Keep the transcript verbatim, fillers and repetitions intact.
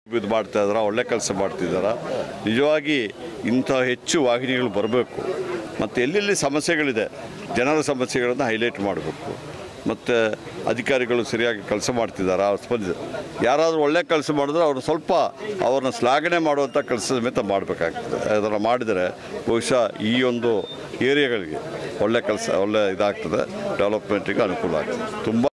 ಇದು ಮಾಡ್ತಾ ಇದ್ದಾರೆ, ಒಳ್ಳೆ ಕೆಲಸ ಮಾಡ್ತಿದ್ದಾರೆ. ನಿಜವಾಗಿ ಇಂಥ ಹೆಚ್ಚು ವಾಹಿನಿಗಳು ಬರಬೇಕು ಮತ್ತು ಎಲ್ಲೆಲ್ಲಿ ಸಮಸ್ಯೆಗಳಿದೆ ಜನರ ಸಮಸ್ಯೆಗಳನ್ನು ಹೈಲೈಟ್ ಮಾಡಬೇಕು. ಮತ್ತು ಅಧಿಕಾರಿಗಳು ಸರಿಯಾಗಿ ಕೆಲಸ ಮಾಡ್ತಿದ್ದಾರೆ. ಸ್ಪಂದಿಸ ಯಾರಾದರೂ ಒಳ್ಳೆ ಕೆಲಸ ಮಾಡಿದ್ರೆ ಅವರು ಸ್ವಲ್ಪ ಅವ್ರನ್ನ ಶ್ಲಾಘನೆ ಮಾಡುವಂಥ ಕೆಲಸ ಸಮೇತ ಮಾಡಬೇಕಾಗ್ತದೆ. ಅದನ್ನು ಮಾಡಿದರೆ ಬಹುಶಃ ಈ ಒಂದು ಏರಿಯಾಗಳಿಗೆ ಒಳ್ಳೆ ಕೆಲಸ ಒಳ್ಳೆ ಇದಾಗ್ತದೆ, ಡೆವಲಪ್ಮೆಂಟಿಗೆ ಅನುಕೂಲ ಆಗ್ತದೆ. ತುಂಬ